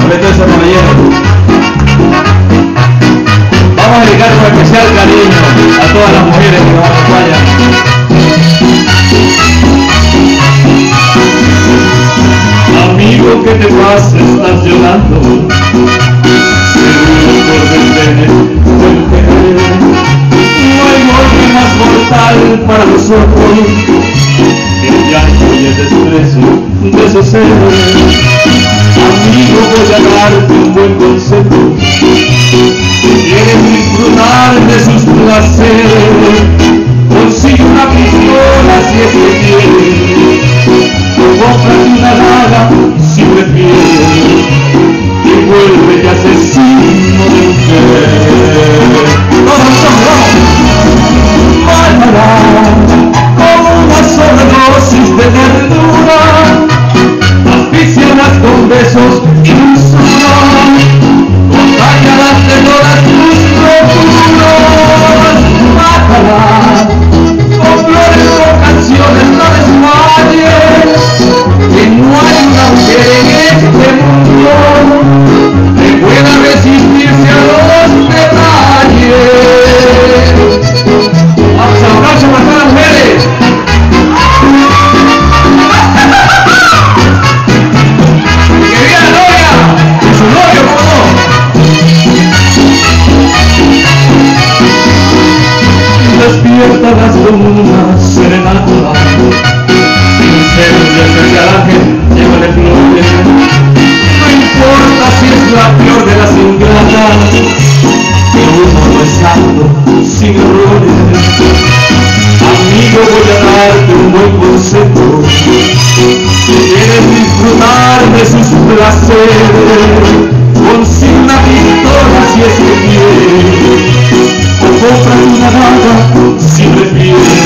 respeto a ese caballero. Vamos a dedicar un especial cariño a todas las mujeres que nos acompañan. Amigo, ¿qué te pasa? Estás llorando. Seguro por desdenes del querer. No hay golpe más mortal para los ojos que el llanto y el desprecio de su ser. Amigo, voy a darte un buen consejo. Si quieres disfrutar de sus placeres, consigue una pistola si es que quieres. Cómprate una daga si prefieres y vuélvete asesino de mujer. ¡Vamos! Mátala con una sobredosis de ternura, asfixialas con besos y dulzura, contágialas de todas tus locuras. Mátala con flores, con canciones, no desmayes, que no hay una mujer en este mundo que pueda resistirse a los detalles. Vamos a aplausos para todas las mujeres. Que viva la novia y su novio, ¿cómo no? Despiértalas con una serenata, ser un especial ángel, llévale flores. No importa si es la flor de las ingratas, que uno no es santo sin errores. Amigo, voy a darte un buen consejo. Si quieres disfrutar de sus placeres, consigue una pistola si es que quieres, o compra una daga si prefieres.